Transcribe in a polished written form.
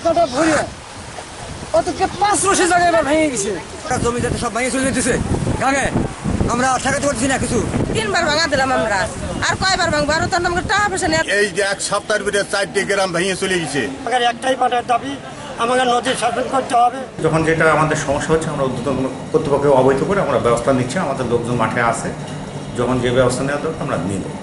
কাটা ভরে অতকে 5 রশি জায়গায় এবার ভেঙে গেছে। জমি যাতে সব ভেঙে চলে যেতেছে গাঙে, আমরা ঠেকাতে পারছি না কিছু। 3বার ভাঙা দিলাম আমরা, আর কয়বার ভাঙবো? আর তার নাম টাকা পয়সা নেই। এই যে 1 সপ্তাহের ভিতরে 4টি গ্রাম ভেঙে চলে গেছে। একটাই পাটের দাবি, আমাদের নদীর শাসন করতে হবে। যখন যেটা আমাদের সমস্যা হচ্ছে আমরা ঊর্ধ্বতন কর্তৃপক্ষকে অবহিত করে আমরা ব্যবস্থা নিচ্ছি। আমাদের লোকজন মাঠে আছে, যখন যে ব্যবস্থা নেওয়া দরকার আমরা নিব।